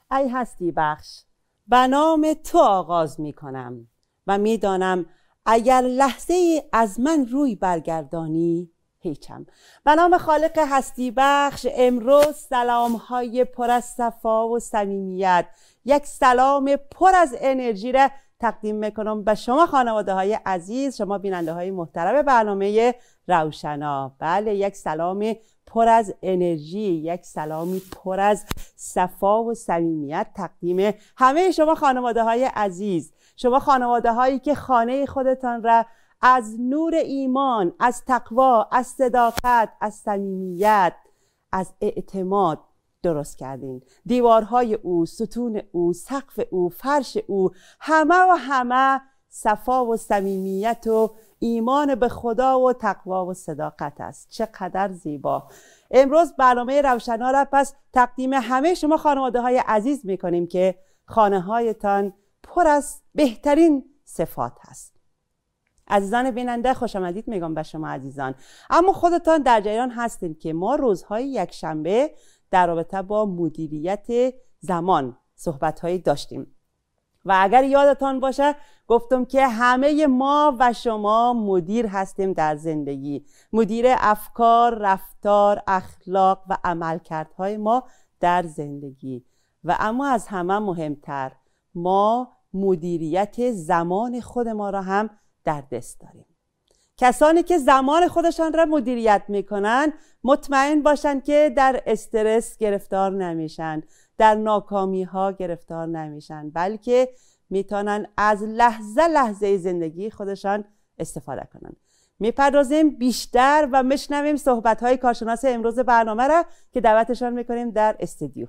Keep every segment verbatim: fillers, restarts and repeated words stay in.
ای هستی بخش، به نام تو آغاز می کنم و می دانم اگر لحظه ای از من روی برگردانی هیچم. به نام خالق هستی بخش امروز سلام های پر از صفا و صمیمیت، یک سلام پر از انرژی را تقدیم میکنم به شما خانواده های عزیز، شما بیننده های محترم برنامه روشنا. بله، یک سلام پر از انرژی، یک سلامی پر از صفا و صمیمیت تقدیم همه شما خانواده های عزیز، شما خانواده هایی که خانه خودتان را از نور ایمان، از تقوا، از صداقت، از صمیمیت، از اعتماد درست کردین. دیوارهای او، ستون او، سقف او، فرش او، همه و همه صفا و صمیمیت و ایمان به خدا و تقوا و صداقت است. چقدر زیبا. امروز برنامه روشنا را پس تقدیم همه شما خانواده های عزیز می کنیم که خانه هایتان پر از بهترین صفات هست. عزیزان بیننده، خوش آمدید میگم به شما عزیزان. اما خودتان در جریان هستین که ما روزهای یکشنبه در رابطه با مدیریت زمان صحبت‌هایی داشتیم و اگر یادتان باشه گفتم که همه ما و شما مدیر هستیم در زندگی، مدیر افکار، رفتار، اخلاق و عملکردهای ما در زندگی. و اما از همه مهمتر ما مدیریت زمان خود ما را هم در دست داریم. کسانی که زمان خودشان را مدیریت میکنن مطمئن باشند که در استرس گرفتار نمیشن، در ناکامی ها گرفتار نمیشن، بلکه میتونن از لحظه لحظه زندگی خودشان استفاده کنن. میپردازیم بیشتر و میشنویم صحبت های کارشناس امروز برنامه را که دعوتشان میکنیم در استودیو.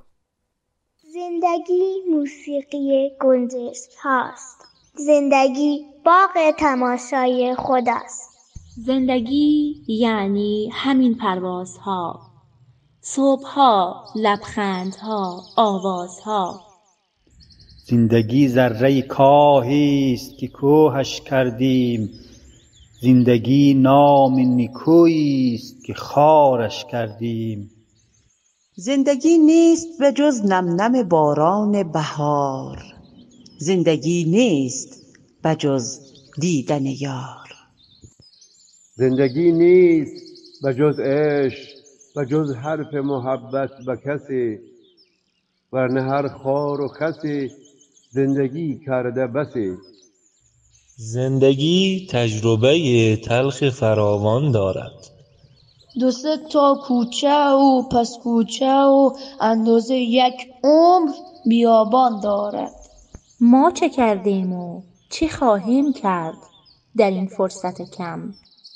زندگی موسیقی گنجشک هاست. زندگی باغ تماشای خود است. زندگی یعنی همین پروازها، صبحها، لبخندها، آوازها. زندگی ذره کاهی است که کوهش کردیم، زندگی نام نیکویی است که خارش کردیم. زندگی نیست به جز نم نم باران بهار، زندگی نیست به جز دیدن یار. زندگی نیست به جز عشق، به جز حرف محبت به کسی، ورنه هر خار و خسی زندگی کرده بسی. زندگی تجربه تلخ فراوان دارد، دو سه تا کوچه و پس کوچه و اندازه یک عمر بیابان دارد. ما چه کردیم و چه خواهیم کرد در این فرصت کم؟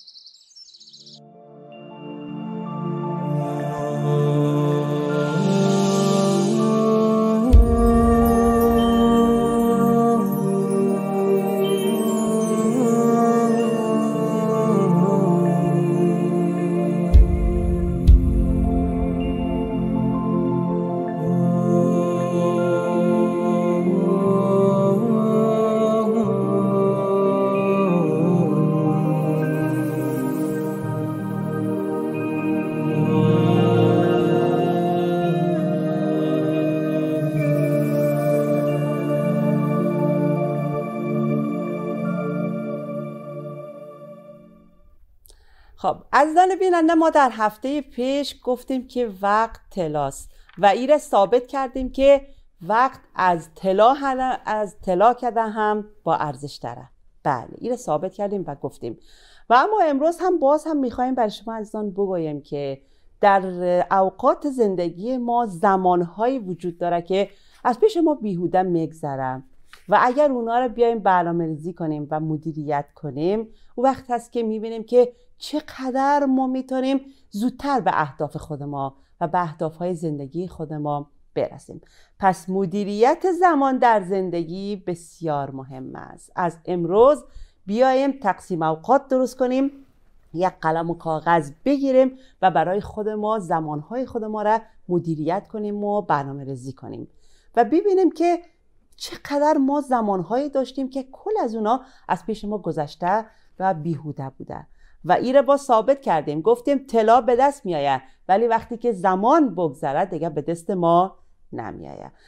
خب عزیزان بیننده، ما در هفته پیش گفتیم که وقت طلاست و این را ثابت کردیم که وقت از طلا از طلا کردن هم با ارزش داره. بله، این را ثابت کردیم و گفتیم. و اما امروز هم باز هم میخوایم برای شما عزیزان بگوییم که در اوقات زندگی ما زمانهایی وجود داره که از پیش ما بیهوده میگذره و اگر اونا رو بیایم برنامه‌ریزی کنیم و مدیریت کنیم، اون وقت هست که میبینیم که چقدر ما میتونیم زودتر به اهداف خود ما و به اهدافهای زندگی خود ما برسیم. پس مدیریت زمان در زندگی بسیار مهم است. از امروز بیایم تقسیم اوقات درست کنیم، یک قلم و کاغذ بگیریم و برای خود ما زمانهای خود ما را مدیریت کنیم و برنامه ریزی کنیم و ببینیم که چقدر ما زمانهایی داشتیم که کل از اونا از پیش ما گذشته و بیهوده بوده و این را با ثابت کردیم. گفتیم طلا به دست می آید ولی وقتی که زمان بگذره دیگه به دست ما نمی آید.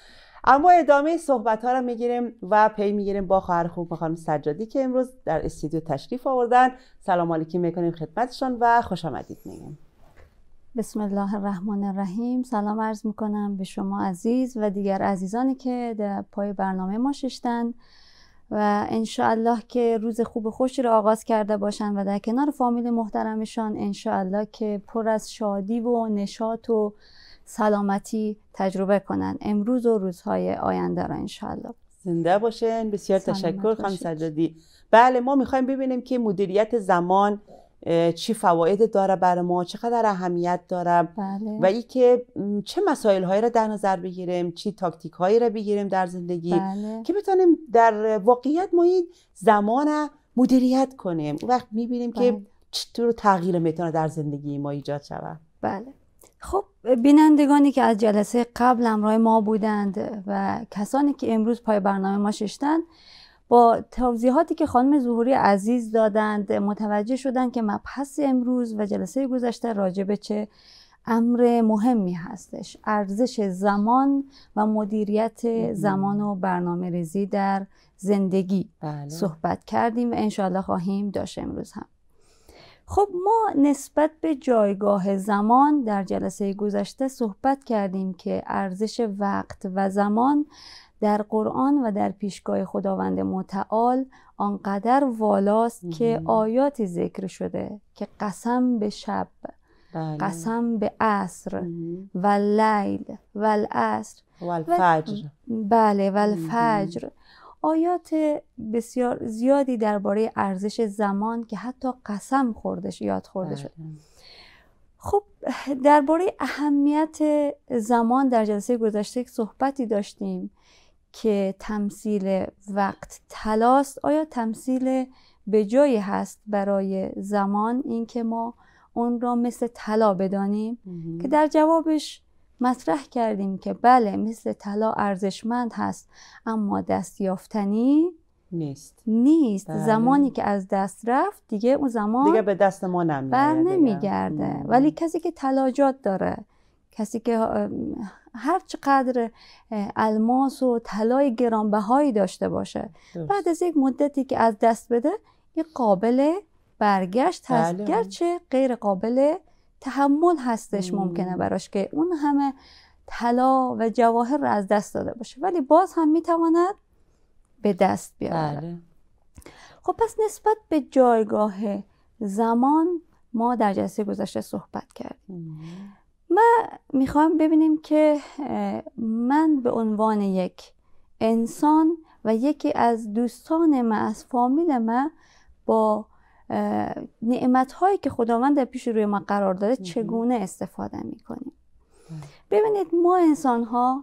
اما ادامه صحبت ها رو میگیریم و پی میگیریم با خواهر خوب خانم سجادی که امروز در استودیو تشریف آوردن. سلام علیکم میکنیم خدمتشان و خوش آمدید میگیم. بسم الله الرحمن الرحیم. سلام عرض میکنم به شما عزیز و دیگر عزیزانی که در پای برنامه ما ششتن و انشاءالله که روز خوب و خوشی رو آغاز کرده باشن و در کنار فامیل محترمشان انشاءالله که پر از شادی و نشاط و سلامتی تجربه کنن امروز و روزهای آینده را انشاءالله. زنده باشین. بسیار تشکر خانم سجادی. بله، ما میخوایم ببینیم که مدیریت زمان چی فواید داره برای ما، چقدر اهمیت داره. بله. و ای که چه مسائل هایی را در نظر بگیریم، چی تاکتیک هایی را بگیریم در زندگی. بله. که بتونیم در واقعیت ما این زمان مدیریت کنیم. اون وقت میبینیم بله. که چطور تغییر میتونه در زندگی ما ایجاد شود. بله. خب بینندگانی که از جلسه قبل همراه ما بودند و کسانی که امروز پای برنامه ما ششتند، با توضیحاتی که خانم ظهوری عزیز دادند متوجه شدند که مبحث امروز و جلسه گذشته راجع به چه امر مهمی هستش: ارزش زمان و مدیریت زمان و برنامه ریزی در زندگی. بله. صحبت کردیم و انشاءالله خواهیم داشت امروز هم. خب ما نسبت به جایگاه زمان در جلسه گذشته صحبت کردیم که ارزش وقت و زمان در قرآن و در پیشگاه خداوند متعال آنقدر والاست مم. که آیاتی ذکر شده که قسم به شب، بله. قسم به عصر و لیل و العصر و الفجر. بله و الفجر. آیات بسیار زیادی درباره ارزش زمان که حتی قسم خوردش یاد خورده بله. شد. خب درباره اهمیت زمان در جلسه گذشته صحبتی داشتیم که تمثیل وقت طلاست. آیا تمثیل به جایی هست برای زمان، این که ما اون را مثل طلا بدانیم؟ مم. که در جوابش مطرح کردیم که بله، مثل طلا ارزشمند هست اما دستیافتنی نیست. نیست. بله. زمانی که از دست رفت دیگه اون زمان دیگه به دست ما نمیاد، بر نمیگرده. ولی کسی که طلاجات داره، کسی که هر چقدر الماس و طلای گرانبهایی داشته باشه درست. بعد از یک مدتی که از دست بده یه قابل برگشت هست. بله. گرچه غیر قابل تحمل هستش مم. ممکنه براش که اون همه طلا و جواهر رو از دست داده باشه، ولی باز هم میتواند به دست بیاره. بله. خب پس نسبت به جایگاه زمان ما در جلسه گذشته صحبت کردیم. ما میخوایم ببینیم که من به عنوان یک انسان و یکی از دوستان ما، از فامیل ما، با نعمت‌هایی که خداوند در پیش روی ما قرار داده چگونه استفاده میکنیم. ببینید ما انسان‌ها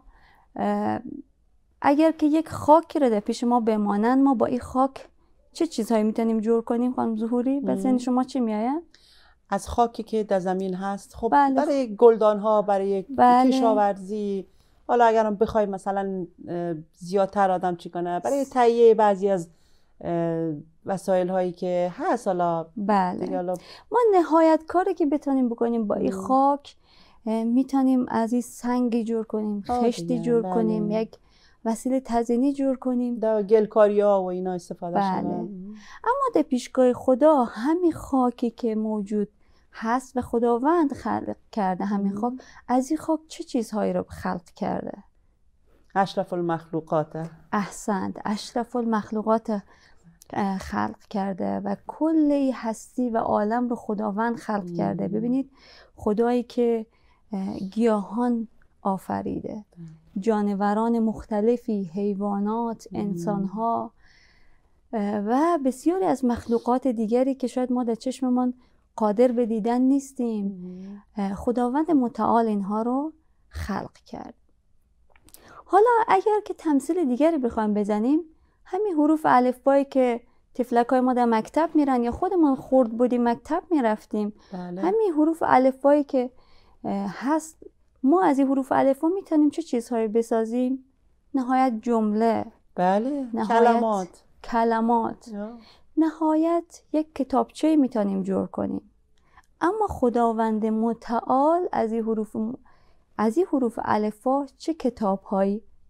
اگر که یک خاکی رو در پیش ما بمانند، ما با این خاک چه چیزهایی میتونیم جور کنیم خانم ظهوری؟ به ذهن شما چی میآید؟ از خاکی که در زمین هست، خب بله. برای گلدان ها، برای بله. کشاورزی، حالا اگر هم بخوایم مثلا زیادتر آدم چی کنه، برای تهیه بعضی از وسایل هایی که هست، حالا بله. ما نهایت کاری که بتونیم بکنیم با این خاک، میتونیم از این سنگی جور کنیم، خشتی جور بله. کنیم، یک وسیله تزیینی جور کنیم، در گلکاری ها و اینا استفاده بله. شده. اما در پیشگاه خدا همین خاکی که موجود هست و خداوند خلق کرده، همین خاک، از این خاک چه چیزهایی رو خلق کرده؟ اشرف المخلوقات. احسنت، اشرف المخلوقات خلق کرده و کل هستی و عالم رو خداوند خلق مم. کرده. ببینید خدایی که گیاهان آفریده، جانوران مختلفی، حیوانات، انسانها و بسیاری از مخلوقات دیگری که شاید ما در چشممان قادر به دیدن نیستیم، خداوند متعال اینها رو خلق کرد. حالا اگر که تمثیل دیگری بخوایم بزنیم، همین حروف الفبایی که طفلکای ما در مکتب میرن یا خودمون خرد بودیم مکتب میرفتیم، بله. همین حروف الفبایی که هست، ما از این حروف الفبا میتونیم چه چیزهایی بسازیم؟ نهایت جمله، بله، نهایت کلمات کلمات یا. نهایت یک کتابچه میتونیم جور کنیم. اما خداوند متعال از این حروف از این حروف الفبا چه کتابهایی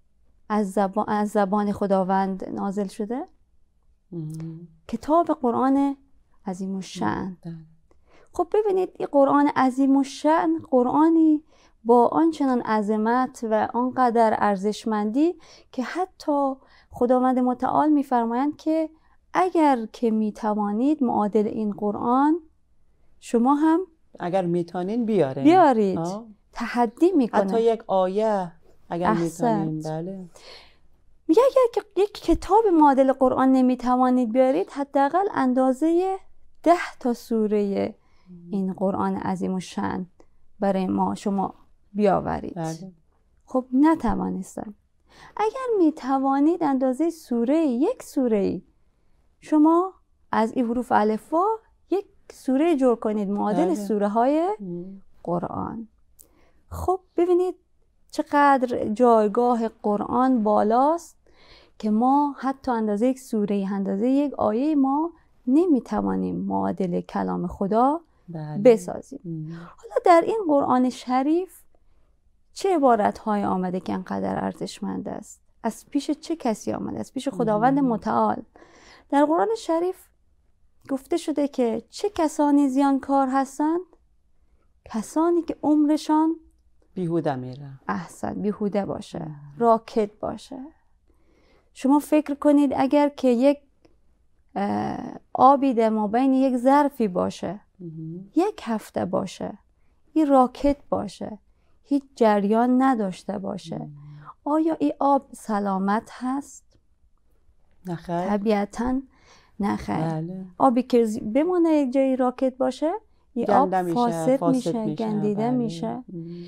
از زبان, از زبان خداوند نازل شده؟ کتاب قرآن عظیم الشأن. خب ببینید این قرآن عظیم الشأن قرآنی با آنچنان عظمت و آنقدر ارزشمندی که حتی خداوند متعال میفرمایند که اگر که میتوانید معادل این قرآن شما هم اگر میتونین بیارین بیارید. آه. تحدی میکنه. حتی یک آیه اگر میتونین. بله. میگه اگر که یک کتاب معادل قرآن نمیتوانید بیارید حداقل اندازه ده تا سوره این قرآن عظیم الشأن برای ما شما بیاورید. بله. خب نتوانستم. اگر میتوانید اندازه سوره یک سوره شما از این حروف الفا یک سوره جور کنید معادل بله. سوره های قرآن. خب ببینید چقدر جایگاه قرآن بالاست که ما حتی اندازه یک سوره اندازه یک آیه ما نمیتوانیم معادل کلام خدا بله. بسازیم. ام. حالا در این قرآن شریف چه عبارت‌های آمده که انقدر ارزشمند است؟ از پیش چه کسی آمده؟ از پیش خداوند متعال. در قرآن شریف گفته شده که چه کسانی زیانکار هستند؟ کسانی که عمرشان بیهوده میره. احسن بیهوده باشه، راکت باشه. شما فکر کنید اگر که یک آبی در مابین یک ظرفی باشه یک هفته باشه این راکت باشه هیچ جریان نداشته باشه آیا این آب سلامت هست؟ نخیر. طبیعتاً نخیر. بله. آبی که بمونه یک جایی راکت باشه این آب میشه، فاسد, فاسد میشه, میشه گندیده بله. میشه.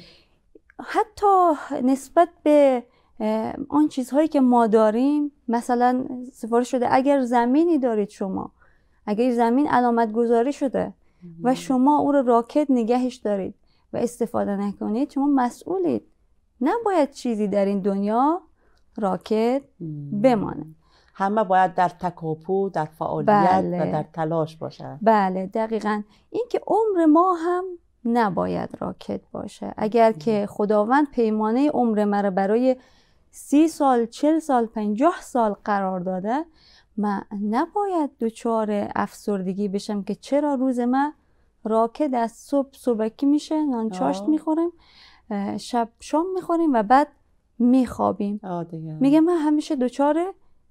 حتی نسبت به آن چیزهایی که ما داریم مثلا سفارش شده اگر زمینی دارید شما اگر زمین علامت گذاری شده و شما او رو راکت نگهش دارید و استفاده نکنید شما مسئولید. نباید چیزی در این دنیا راکت بمانه. همه باید در تکاپو در فعالیت بله. و در تلاش باشه. بله دقیقاً. این که عمر ما هم نباید راکت باشه. اگر که خداوند پیمانه عمر مرا برای سی سال، چل سال، پنجاه سال قرار داده من نباید دچار افسردگی بشم که چرا روز من راکت از صبح صبحکی میشه نان چاشت میخوریم شب شام میخوریم و بعد میخوابیم. میگه من همیشه دچار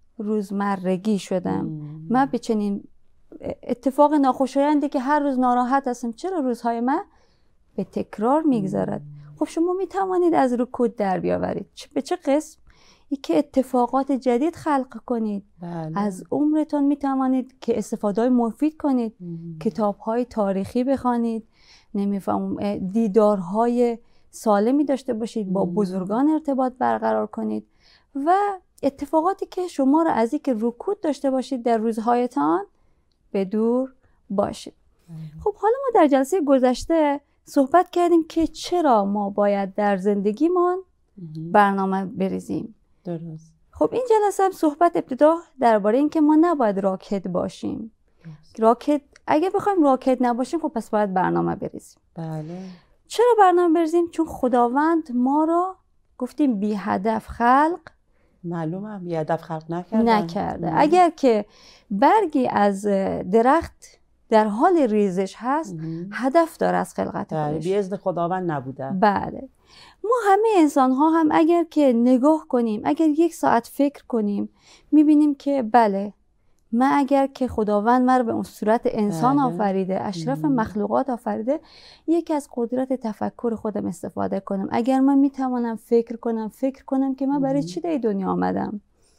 روزمرگی شدم. مم. من به چنین اتفاق ناخوشایندی که هر روز ناراحت هستم چرا روزهای من به تکرار میگذارد. خب شما میتوانید از رکود در بیاورید. به چه قسم؟ ای که اتفاقات جدید خلق کنید. بله. از عمرتون میتوانید که استفاده مفید کنید. کتاب‌های تاریخی بخوانید. نمیفهمم دیدارهای سالمی داشته باشید. با بزرگان ارتباط برقرار کنید و اتفاقاتی که شما را از اینکه رکود داشته باشید در روزهایتان به دور باشید. خب حالا ما در جلسه گذشته صحبت کردیم که چرا ما باید در زندگیمان برنامه بریزیم. درست. خب این جلسه هم صحبت ابتدا درباره این که ما نباید راکت باشیم. درست. راکت اگه بخوایم راکت نباشیم خب پس باید برنامه بریزیم. بله. چرا برنامه بریزیم؟ چون خداوند ما را گفتیم بی هدف خلق معلومه بی هدف خلق نکرده. نکرده. اگر که برگی از درخت در حال ریزش هست مم. هدف داره از خلقت خودش. بی اذن خداوند نبوده. بله. ما همه انسان ها هم اگر که نگاه کنیم اگر یک ساعت فکر کنیم میبینیم که بله من اگر که خداوند من رو به اون صورت انسان بله. آفریده اشرف مم. مخلوقات آفریده یکی از قدرت تفکر خودم استفاده کنم. اگر من میتوانم فکر کنم فکر کنم که من برای چی در دنیا آمدم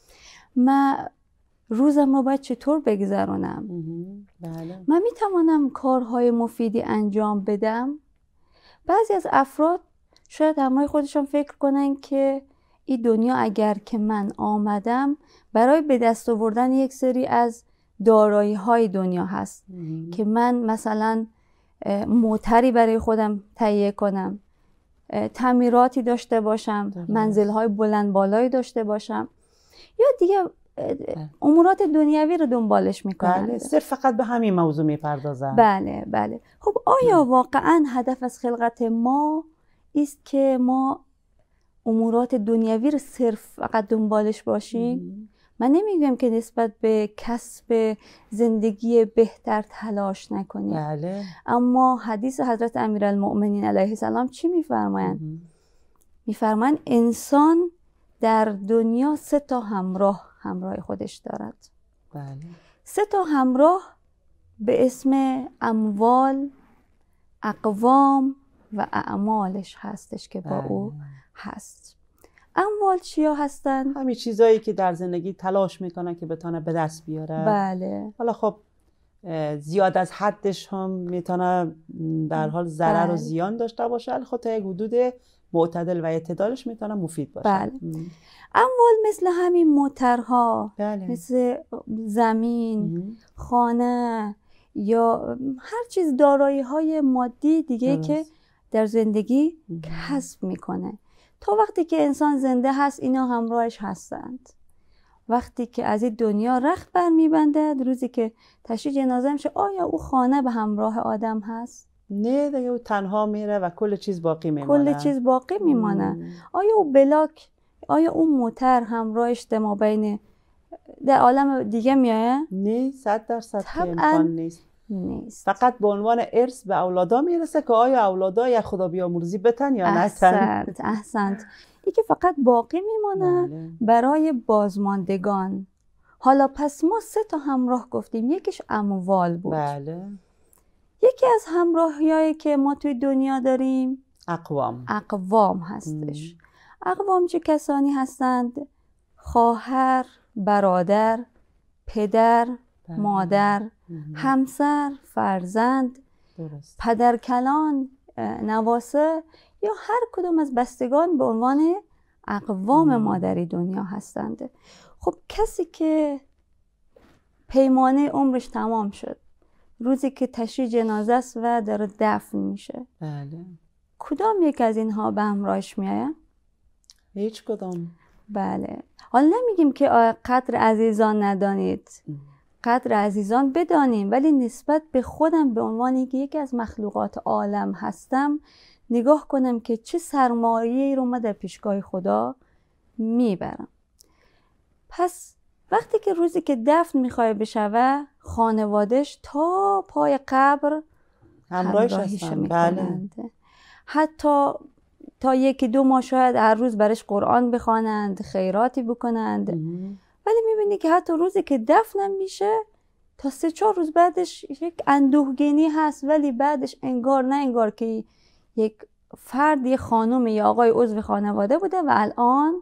من روزم رو باید چطور بگذرونم. بله. من میتوانم کارهای مفیدی انجام بدم. بعضی از افراد شاید همراه خودشون فکر کنن که این دنیا اگر که من آمدم برای به دست آوردن یک سری از دارایی های دنیا هست مم. که من مثلا موتری برای خودم تهیه کنم تعمیراتی داشته باشم درست. منزل های بلند بالایی داشته باشم یا دیگه امورات دنیوی رو دنبالش میکنن. بله صرف فقط به همین موضوع میپردازن. بله بله. خب آیا واقعا هدف از خلقت ما است که ما امورات دنیوی رو صرف فقط دنبالش باشیم. من نمیگم که نسبت به کسب زندگی بهتر تلاش نکنیم. بله. اما حدیث حضرت امیرالمؤمنین علیه السلام چی میفرمایند؟ میفرمایند انسان در دنیا سه تا همراه همراه خودش دارد. بله. سه تا همراه به اسم اموال، اقوام و اعمالش هستش که با بله. او هست. اموال چیا هستن؟ همین چیزایی که در زندگی تلاش میکنن که بتونه به دست بیاره. بله. حالا خب زیاد از حدش هم میتونه در حال ضرر بله. و زیان داشته باشه، ولی خب تا یک حدود معتدل و اعتدالش میتونه مفید باشه. بله. اموال مثل همین موترها، بله. مثل زمین، ام. خانه یا هر چیز دارایی های مادی دیگه درست. که در زندگی ام. کسب میکنه. تا وقتی که انسان زنده هست اینا همراهش هستند. وقتی که از این دنیا رخت بر میبنده، روزی که تشییع جنازه میشه، آیا او خانه به همراه آدم هست؟ نه دیگه، او تنها میره و کل چیز باقی میمانه. کل چیز باقی میمانه. آیا او بلاک، آیا او موتر همراهش ما بین در عالم دیگه میایه؟ نه، صد درصد که امکان نیست. نیست. فقط به عنوان ارث به اولادا میرسه که آیا اولادا یا خدا بیامرزی بتن یا نتن. احسنت احسنت. این که فقط باقی میمانه. بله. برای بازماندگان. حالا پس ما سه تا همراه گفتیم، یکیش اموال بود. بله. یکی از همراهیایی که ما توی دنیا داریم اقوام. اقوام هستش. ام. اقوام چه کسانی هستند؟ خواهر، برادر، پدر، بله. مادر، ام. همسر، فرزند، درست. پدرکلان، نواسه یا هر کدوم از بستگان به عنوان اقوام ام. ما در دنیا هستند. خب کسی که پیمانه عمرش تمام شد، روزی که تشییع جنازه است و داره دفن میشه، بله. کدام یک از اینها به همراهش میآید؟ هیچ کدام. بله. حالا نمیگیم که قدر عزیزان ندانید، قدر عزیزان بدانیم، ولی نسبت به خودم به عنوانی که یکی از مخلوقات عالم هستم نگاه کنم که چه سرمایه‌ای رو من در پیشگاه خدا میبرم. پس وقتی که روزی که دفن میخواه بشوه، خانوادش تا پای قبر همراهش هستن. بله. حتی تا یکی دو ماه شاید هر روز برش قرآن بخوانند، خیراتی بکنند. ام. ولی میبینی که حتی روزی که دفنم میشه تا سه چهار روز بعدش یک اندوهگینی هست، ولی بعدش انگار نه انگار که یک فرد، یک خانم یا آقای عضو خانواده بوده و الان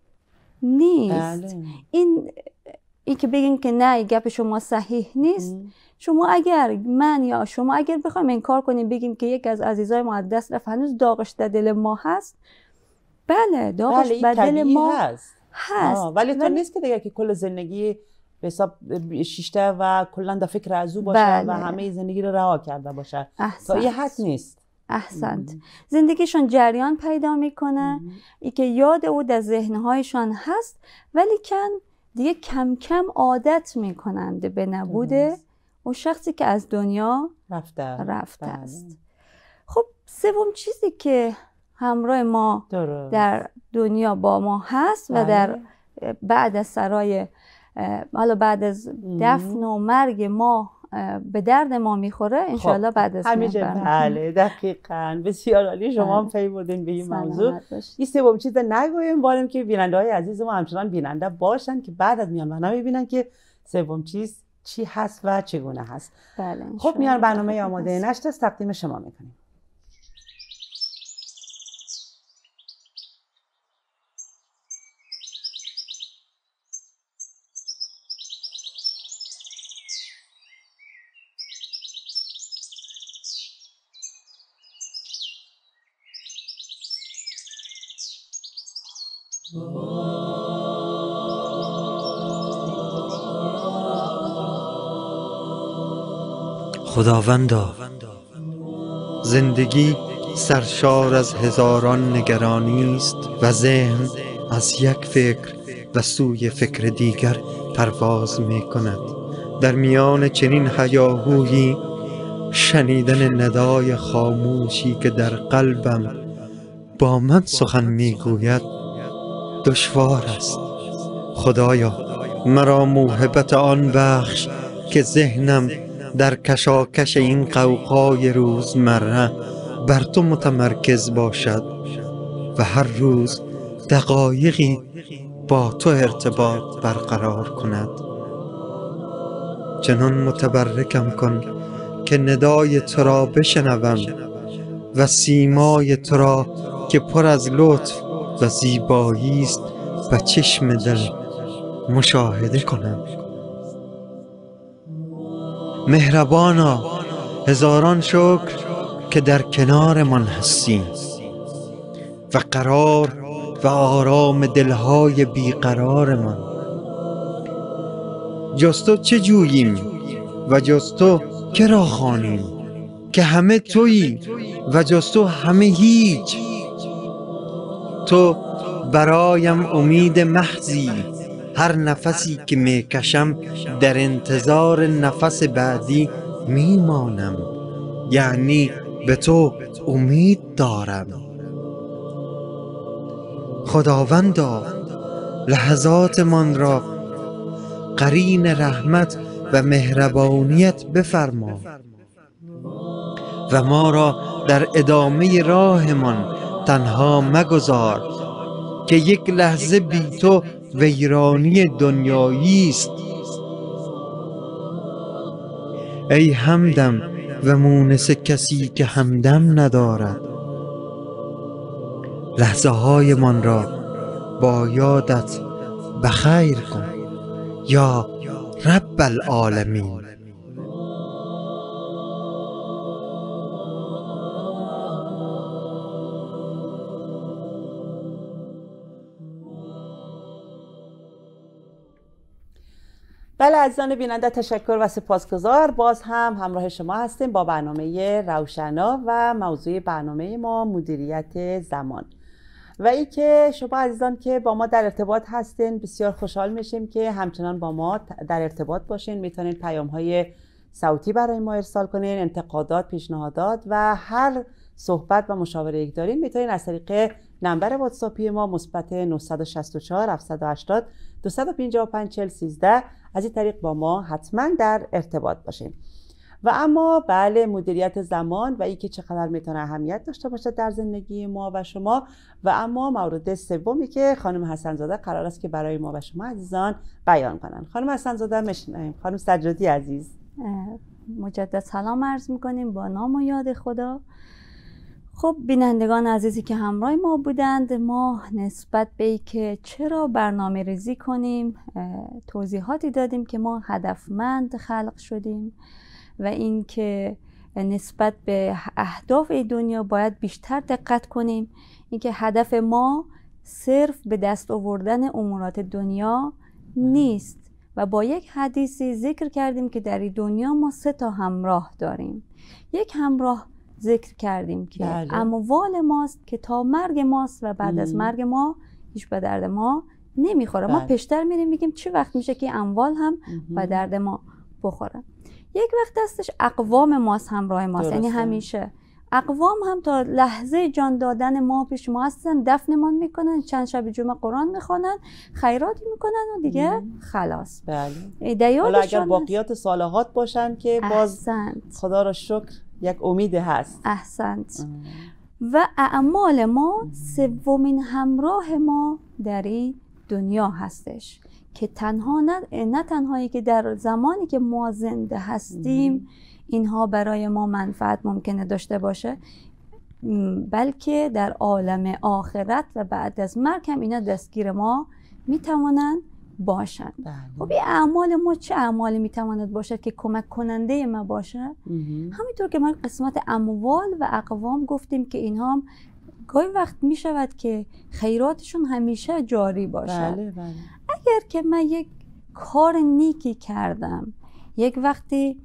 نیست. بله. این این که بگین که نه گپ شما صحیح نیست. ام. شما اگر من یا شما اگر بخوایم انکار کنیم بگیم که یک از عزیزای ما از دست رفت، هنوز داغش در دل ما هست. بله داغش بله در دل ما هست, هست. ولی تو نیست که دیگه که کل زندگی به حساب شیشته و کلا در فکر ازو باشه. بله. و همه زندگی رو رها کرده باشه. احسنت. تا یه حد نیست. احسنت. ام. زندگیشون جریان پیدا میکنه، ای که یاد او در ذهنهایشان هست، ولی کن دیگه کم کم عادت میکنند به نبوده و شخصی که از دنیا رفته, رفته است. خب سوم چیزی که همراه ما درست. در دنیا با ما هست و در بعد از سرای حالا بعد از دفن و مرگ ما به درد ما میخوره انشاءالله. بعد از همیشه. بله دقیقاً. بسیار عالی. شما هم پی بردین به این موضوع. این سوم چیز نگویم، باریم که بیننده های عزیز ما همچنان بیننده باشن که بعد از میان برنامه ببینن که سوم چیز چی هست و چگونه هست. بله. خب میان برنامه آماده نشت است، تقدیم شما میکنیم. خداوندا، زندگی سرشار از هزاران نگرانی است و ذهن از یک فکر و سوی فکر دیگر پرواز می کند. در میان چنین هیاهویی شنیدن ندای خاموشی که در قلبم با من سخن میگوید دشوار است. خدایا مرا موهبت آن بخش که ذهنم در کشاکش این غوغای روزمره بر تو متمرکز باشد و هر روز دقایقی با تو ارتباط برقرار کند. چنان متبرکم کن که ندای تو را بشنوم و سیمای تو را که پر از لطف و زیبایی است و چشم دل مشاهده کنم. مهربانا هزاران شکر که در کنار من هستی و قرار و آرام دلهای بیقرار من. جز تو چه جوییم و جز تو که را خوانیم که همه تویی و جز تو همه هیچ. تو برایم امید محضی، هر نفسی که میکشم در انتظار نفس بعدی میمانم، یعنی به تو امید دارم. خداوندا لحظات من را قرین رحمت و مهربانیت بفرما و ما را در ادامه راهمان تنها مگذار که یک لحظه بی تو ویرانی دنیایی است. ای همدم و مونس کسی که همدم ندارد، لحظه های من را با یادت بخیر کن یا رب العالمین. بله عزیزان بیننده، تشکر و سپاسگزار. باز هم همراه شما هستیم با برنامه روشنا و موضوع برنامه ما مدیریت زمان. و ای که شما عزیزان که با ما در ارتباط هستین بسیار خوشحال میشیم که همچنان با ما در ارتباط باشین. میتونین پیام های صوتی برای ما ارسال کنین، انتقادات، پیشنهادات و هر صحبت و مشاوره یک دارین میتونین از طریق نمبر واتساپی ما مثبت نه شش چهار هفت هشت صفر دو پنج پنج چهل سیزده از این طریق با ما حتما در ارتباط باشین. و اما بله، مدیریت زمان و اینکه چقدر میتونه اهمیت داشته باشه در زندگی ما و شما. و اما مورد سومی که خانم حسن‌زاده قرار است که برای ما و شما عزیزان بیان کنن. خانم حسن‌زاده میشنویم. خانم سجادی عزیز، مجدد سلام عرض میکنیم با نام و یاد خدا. خب بینندگان عزیزی که همراه ما بودند، ما نسبت به ای که چرا برنامه ریزی کنیم توضیحاتی دادیم که ما هدفمند خلق شدیم و اینکه نسبت به اهداف دنیا باید بیشتر دقت کنیم. اینکه هدف ما صرف به دست آوردن امورات دنیا نیست و با یک حدیثی ذکر کردیم که در این دنیا ما سه تا همراه داریم. یک همراه ذکر کردیم که بله. اموال ماست که تا مرگ ماست و بعد ام. از مرگ ما هیچ به درد ما نمیخوره. بله. ما پیشتر میریم میگیم چه وقت میشه که اموال هم به درد ما بخوره. یک وقت دستش اقوام ماست، همراه ماست، یعنی همیشه اقوام هم تا لحظه جان دادن ما پیش ما هستن، دفنمان میکنن، چند شب جمعه قرآن میخونن، خیراتی میکنن و دیگه ام. خلاص. بله. حالا اگر باقیات صالحات باشن که باز خدا را شکر یک امید هست. احسنت. ام. و اعمال ما سومین همراه ما در این دنیا هستش که تنها نه, نه تنهایی که در زمانی که ما زنده هستیم ام. اینها برای ما منفعت ممکنه داشته باشه، بلکه در عالم آخرت و بعد از مرگ هم اینا دستگیر ما میتوانند باشند. خب این اعمال ما چه اعمالی میتواند باشد که کمک کننده ما باشه؟ همینطور که ما قسمت اموال و اقوام گفتیم که اینها هم گاهی وقت میشود که خیراتشون همیشه جاری باشه. بله بله. اگر که من یک کار نیکی کردم، یک وقتی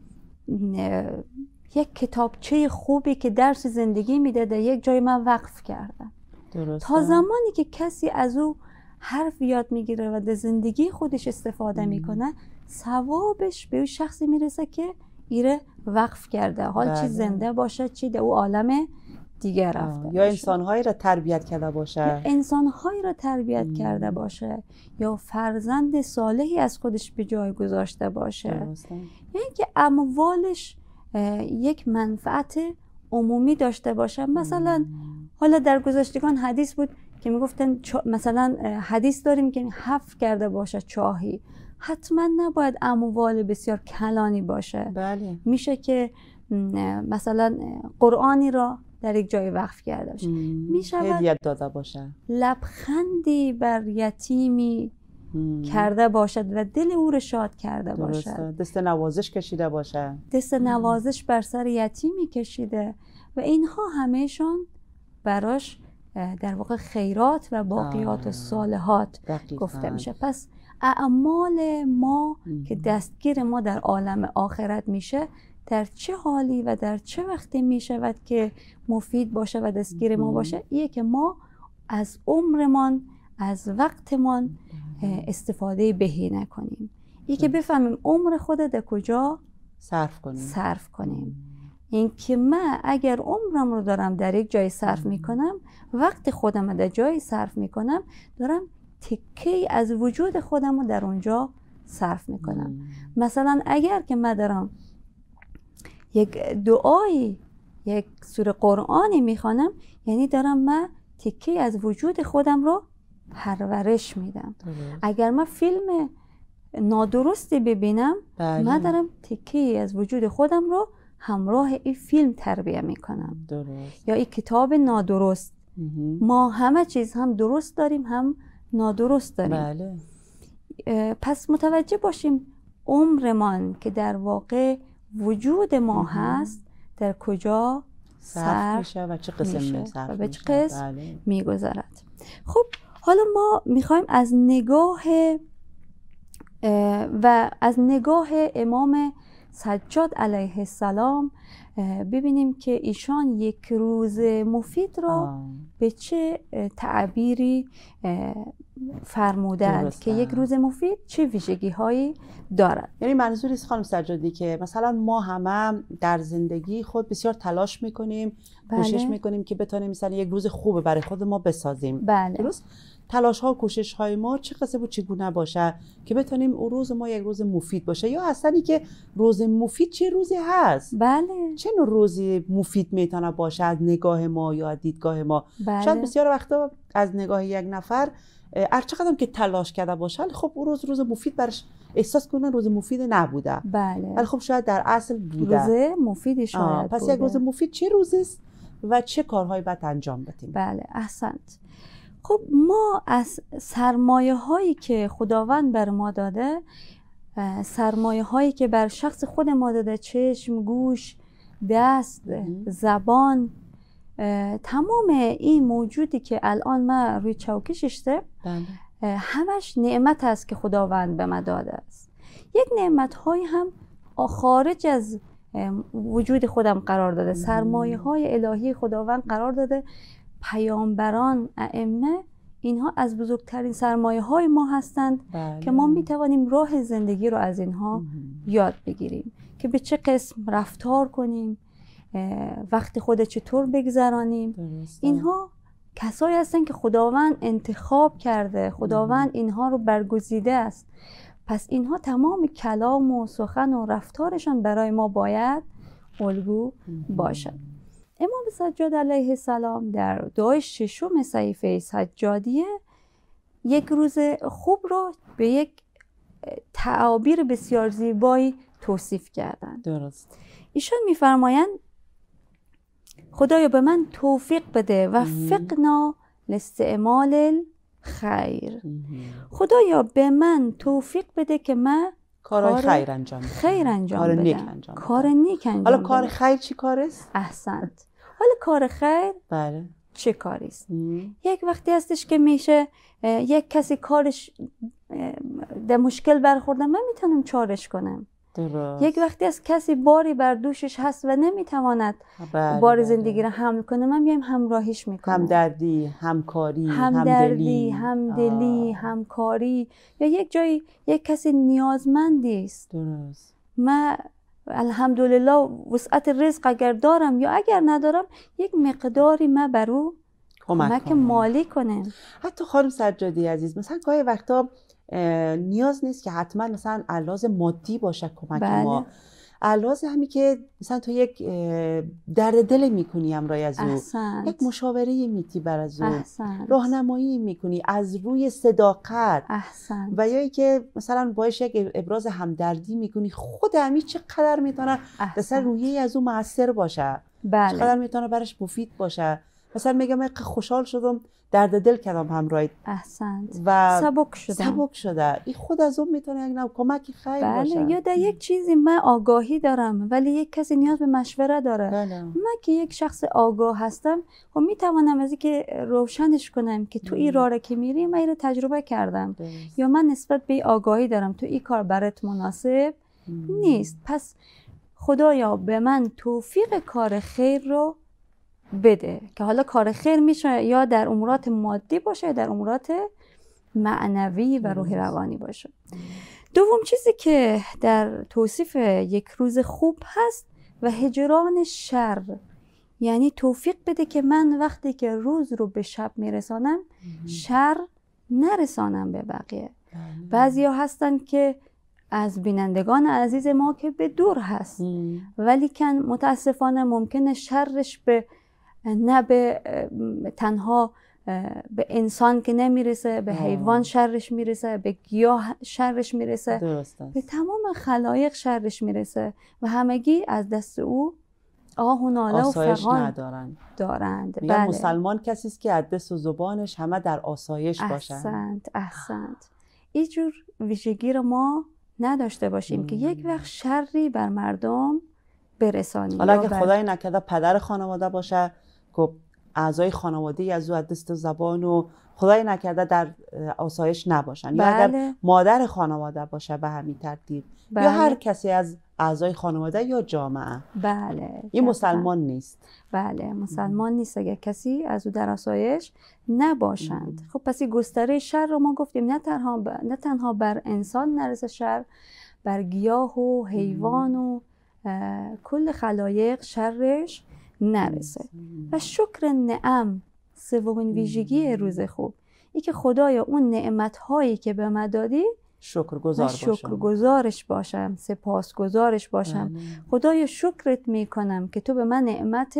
یک کتابچه خوبی که درس زندگی میده در یک جای من وقف کردم، درسته. تا زمانی که کسی از او حرف یاد میگیره و در زندگی خودش استفاده میکنه، ثوابش به اون شخصی میرسه که ایره وقف کرده، حال بله. چی زنده باشه چی در او عالم دیگر رفته یا انسانهایی را تربیت کرده باشه، انسانهایی را تربیت ام. کرده باشه، یا فرزند صالحی از خودش به جای گذاشته باشه، یعنی که اموالش یک منفعت عمومی داشته باشه. مثلا ام. حالا در گذشتگان حدیث بود که میگفتن مثلا حدیث داریم که حف کرده باشه چاهی، حتما نباید اموال بسیار کلانی باشه. بله. میشه که مثلا قرآنی را در یک جای وقف کرده باشه، میشه هدیه داده باشه، لبخندی بر یتیمی مم. کرده باشد و دل او را شاد کرده درسته. باشد، دست نوازش کشیده باشه، دست نوازش بر سر یتیمی کشیده و اینها همهشان براش در واقع خیرات و باقیات و صالحات گفته میشه. پس اعمال ما ام. که دستگیر ما در عالم آخرت میشه، در چه حالی و در چه وقتی میشود که مفید باشه و دستگیر ما باشه؟ ایه که ما از عمرمان، از وقتمان استفاده بهی نکنیم. ایه که بفهمیم عمر خود در کجا صرف کنیم صرف کنیم. این که من اگر عمرم رو دارم در یک جای صرف میکنم، وقت خودم در جایی صرف میکنم، دارم تکی از وجود خودم رو در اونجا صرف میکنم. مثلا اگر که من دارم یک دعایی، یک سوره قرآنی میخوانم، یعنی دارم من تکی از وجود خودم رو پرورش میدم. اگر من فیلم نادرستی ببینم، بله. من دارم تکی از وجود خودم رو همراه این فیلم تربیه میکنم. درست. یا این کتاب نادرست. ما همه چیز هم درست داریم هم نادرست داریم. بله. پس متوجه باشیم عمرمان که در واقع وجود ما هست در کجا صرف میشه و چه قسم میشه صرف و به چه میشه. قسم بله. میگذرد. خب حالا ما میخوایم از نگاه و از نگاه امام سجاد علیه السلام ببینیم که ایشان یک روز مفید را آه. به چه تعبیری فرمودند که یک روز مفید چه ویژگی هایی دارد. یعنی منظوری است خانم سجادی که مثلا ما همه در زندگی خود بسیار تلاش میکنیم، بله. کوشش میکنیم که بتونیم مثلا یک روز خوب برای خود ما بسازیم. بله. درست؟ تلاش ها و کوشش های ما چه قصه و چگونه باشه که بتونیم اون روز ما یک روز مفید باشه، یا اصلا که روز مفید چه روزی هست؟ بله. چه نوع روزی مفید میتونه باشه از نگاه ما یا از دیدگاه ما؟ بله. شاید بسیار وقتا از نگاه یک نفر هر چقدر که تلاش کرده باشه، خب اون روز روز مفید برش احساس کنن روز مفید نبوده. بله. ولی خب شاید در اصل بوده. روز مفیدی شاید پس بوده. یک روز مفید چه روزی است و چه کارهایی باید انجام بدیم؟ بله، احسنت. خب ما از سرمایه هایی که خداوند بر ما داده، سرمایه هایی که بر شخص خود ما داده، چشم، گوش، دست، زبان، تمام این موجودی که الان ما روی چوکی ششته، همش نعمت است که خداوند به ما داده است. یک نعمت های هم خارج از وجود خودم قرار داده، سرمایه های الهی خداوند قرار داده. پیامبران، ائمه، اینها از بزرگترین سرمایه های ما هستند. بله. که ما می توانیم راه زندگی رو از اینها مم. یاد بگیریم که به چه قسم رفتار کنیم، وقت خود چطور بگذرانیم. درسته. اینها کسایی هستند که خداوند انتخاب کرده، خداوند مم. اینها رو برگزیده است. پس اینها تمام کلام و سخن و رفتارشان برای ما باید الگو باشد. امام سجاد علیه السلام در دعای ششم صحیفه سجادیه یک روز خوب رو به یک تعابیر بسیار زیبایی توصیف کردند. درست. ایشان میفرمایند خدایا به من توفیق بده و فقنا لاستعمال خیر. خدایا به من توفیق بده که من کارهای خیر انجام بدم. خیر انجام کار بدم. نیک انجام بدم. کار نیک انجام حالا بدم. کار خیر چی کار است؟ احسنت. حالا کار خیر بله چه کاری است؟ یک وقتی هستش که میشه یک کسی کارش در مشکل برخورده، من میتونم چارش کنم. درست. یک وقتی از کسی باری بر دوشش هست و نمیتواند بله بار بله. زندگی را حمل کنه، من میایم همراهیش میکنم. همدردی، همکاری، همدردی، همدلی، همکاری. یا یک جایی یک کسی نیازمندی است، درست. من الحمدلله وسعت رزق اگر دارم یا اگر ندارم یک مقداری من برو کمک مالی کنم. حتی خانم سجادی عزیز مثلا گاهی وقتا نیاز نیست که حتما مثلا علاوه مادی باشه کمک بله. ما، علاوه همین که مثلا تو یک درد دل میکنی همراه از او، احسنت. یک مشاوره میتی بر از او، احسنت. راهنمایی میکنی از روی صداقت، احسنت. و یا ای که مثلا باش یک ابراز همدردی میکنی، خود همین چقدر میتونه مثلا روحیه از او مؤثر باشه. بله. چقدر میتونه برش مفید باشه. مثلا میگم من خوشحال شدم درد دل کردم همراهت. احسنت. و سبک شدم. سبک شده. این خود از اون میتونه یک نوع کمک خیر بله. باشه. یا در یک چیزی من آگاهی دارم ولی یک کسی نیاز به مشوره داره. بله. من که یک شخص آگاه هستم و میتوانم از اینکه روشنش کنم که تو این راه را که میری من اینو تجربه کردم بله. یا من نسبت به آگاهی دارم تو این کار برات مناسب مم. نیست. پس خدایا به من توفیق کار خیر رو بده که حالا کار خیر میشه یا در امورات مادی باشه یا در امورات معنوی و روحی روانی باشه. دوم چیزی که در توصیف یک روز خوب هست و هجران شر، یعنی توفیق بده که من وقتی که روز رو به شب میرسانم شر نرسانم به بقیه. بعضی ها هستن که از بینندگان عزیز ما که به دور هست ولی کن متاسفانه ممکنه شرش به نه به تنها به انسان که نمیرسه، به حیوان شرش میرسه، به گیاه شرش میرسه، به تمام خلایق شرش میرسه و همگی از دست او آه و ناله و فغان ندارند. دارند. بله. مسلمان کسی است که از دست و زبانش همه در آسایش باشند. احسنت احسنت. اینجور ویژگی رو ما نداشته باشیم مم. که یک وقت شری بر مردم برسانیم. حالا اگه بر... خدای نکرده پدر خانواده باشه که اعضای خانواده از او از دست و زبان و خدای نکرده در آسایش نباشن، بله. یا اگر مادر خانواده باشه به همین ترتیب، بله. یا هر کسی از اعضای خانواده یا جامعه، بله. این مسلمان نیست. بله مسلمان نیست اگر کسی از او در آسایش نباشند. مم. خب پس این گستره شر رو ما گفتیم نه تنها ب... نه تنها بر انسان نرسه شر، بر گیاه و حیوان و کل خلایق شرش نرسه. و شکر نعم سومین ویژگی روز خوب، ای که خدایا اون نعمت هایی که به من دادی شکرگزار باشم، شکرگزارش باشم، سپاسگزارش باشم. خدایا شکرت میکنم که تو به من نعمت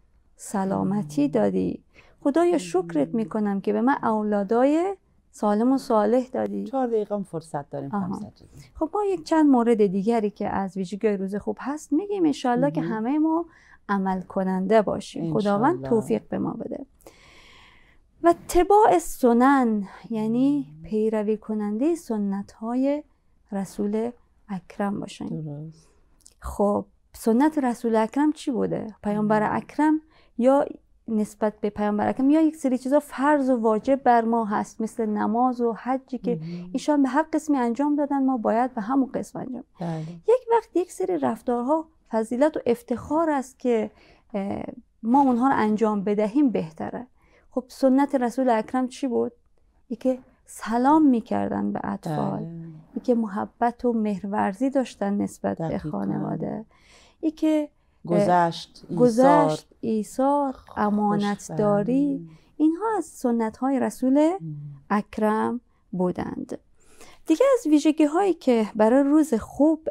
سلامتی دادی. خدایا شکرت میکنم که به من اولادای سالم و صالح دادی. چهار دقیقه فرصت داریم. خب ما یک چند مورد دیگری که از ویژگی روز خوب هست میگیم انشالله که همه ما عمل کننده باشیم. خداوند توفیق به ما بده. و اتباع سنن یعنی پیروی کننده سنت های رسول اکرم باشیم. خب سنت رسول اکرم چی بوده؟ پیامبر اکرم یا نسبت به پیامبر اکرم یا یک سری چیزا فرض و واجب بر ما هست مثل نماز و حجی که ایشان به هر قسمی انجام دادن ما باید به همون قسم انجام. بله. یک وقت یک سری رفتارها فضیلت و افتخار است که ما اونها رو انجام بدهیم بهتره. خب سنت رسول اکرم چی بود؟ ای که سلام میکردن به اطفال، ای که محبت و مهرورزی داشتن نسبت به خانواده، ای که گذشت، گذشت، ایثار، امانتداری، اینها از سنت های رسول اکرم بودند. دیگه از ویژگی هایی که برای روز خوب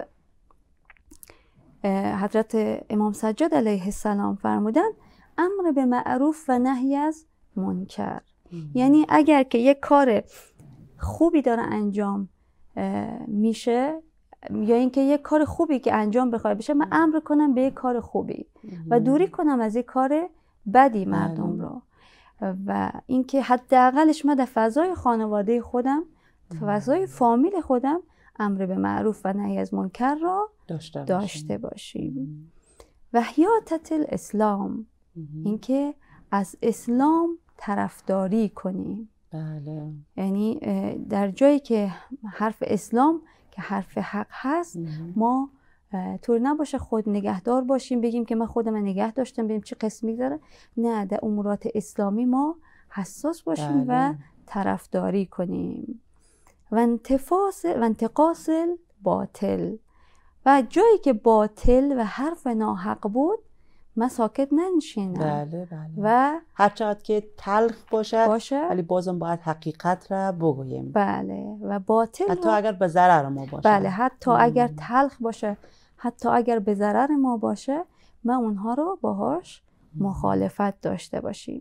حضرت امام سجاد علیه السلام فرمودن امر به معروف و نهی از منکر. یعنی اگر که یک کار خوبی داره انجام میشه یا اینکه یک کار خوبی که انجام بخواد بشه من امر کنم به یک کار خوبی و دوری کنم از یک کار بدی مردم رو، و اینکه حداقلش من در فضای خانواده خودم فضای فامیل خودم امر به معروف و نهی از منکر را داشته, داشته باشیم. و حیاتت الاسلام اینکه از اسلام طرفداری کنیم. بله. یعنی در جایی که حرف اسلام که حرف حق هست ما طور نباشه خود نگهدار باشیم بگیم که من خودم نگه داشتم ببینیم چه قسمی داره. نه، در امورات اسلامی ما حساس باشیم. بله. و طرفداری کنیم. و انتفاس و انتقاص باطل و جایی که باطل و حرف ناحق بود من ساکت ننشینم. بله بله. و هر چقدر که تلخ باشه, باشه ولی بازم باید حقیقت را بگوییم. بله. و باطل حتی اگر به ضرر ما باشه. بله حتی ام. اگر تلخ باشه، حتی اگر به ضرر ما باشه، ما اونها رو باهاش مخالفت داشته باشیم.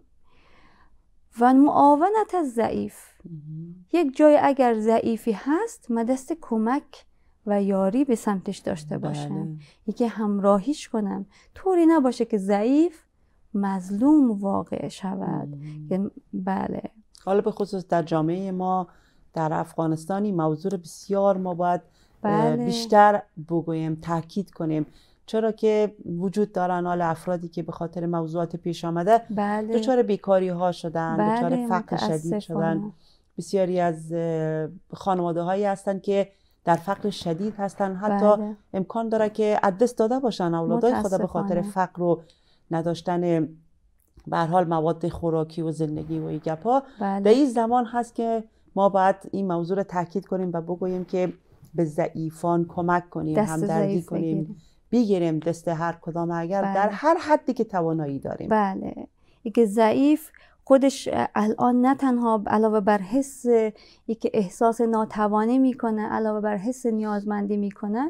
و معاونت از ضعیف، یک جای اگر ضعیفی هست ما دست کمک و یاری به سمتش داشته باشم. بله. یکی همراهیش کنم، طوری نباشه که ضعیف مظلوم واقع شود. بله. حالا به خصوص در جامعه ما در افغانستانی موضوع بسیار ما باید بله. بیشتر بگوییم، تاکید کنیم، چرا که وجود دارن حال افرادی که به خاطر موضوعات پیش آمده بله. دچار بیکاری ها شدن، بله. دچار فقر شدید شدن. بسیاری از خانواده هایی هستن که در فقر شدید هستن، حتی بله. امکان داره که از دست داده باشن اولادای خود به خاطر فقر و نداشتن به هر حال مواد خوراکی و زندگی و این گپا. بله. در این زمان هست که ما باید این موضوع رو تاکید کنیم و بگوییم که به ضعیفان کمک کنیم، همدردی کنیم، بگیریم. بگیریم دست هر کدام اگر بله. در هر حدی که توانایی داریم. بله. اینکه ضعیف خودش الان نه تنها علاوه بر حس که احساس ناتوانی میکنه، علاوه بر حس نیازمندی میکنه،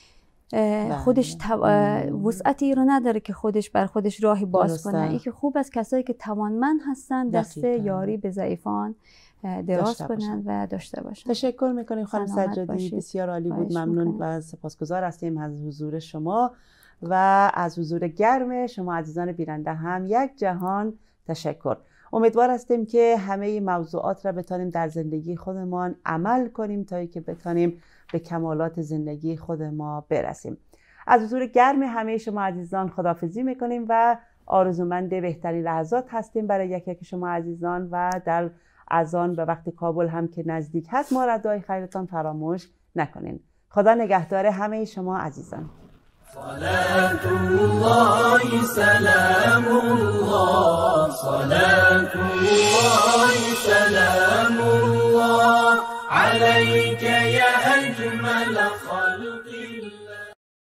خودش تو... وسعتی رو نداره که خودش بر خودش راهی باز درسته. کنه. این که خوب از کسایی که توانمند هستن دست یاری به ضعیفان دراز کنن و داشته باشن. تشکر میکنیم خانم سجادی، بسیار عالی بود. ممنون میکنم. و سپاسگزار هستیم از حضور شما و از حضور گرم شما عزیزان بیننده هم یک جهان تشکر. امیدوار هستیم که همه موضوعات را بتانیم در زندگی خودمان عمل کنیم تا اینکه بتانیم به کمالات زندگی خود ما برسیم. از حضور گرم همه شما عزیزان خداحافظی میکنیم و آرزومند بهترین لحظات هستیم برای یک یک شما عزیزان و در اذان به وقت کابل هم که نزدیک هست ما را دعای خیرتان فراموش نکنین. خدا نگهدار همه شما عزیزان. صلاة الله سلام الله، صلاة الله سلام الله عليك يا أجمل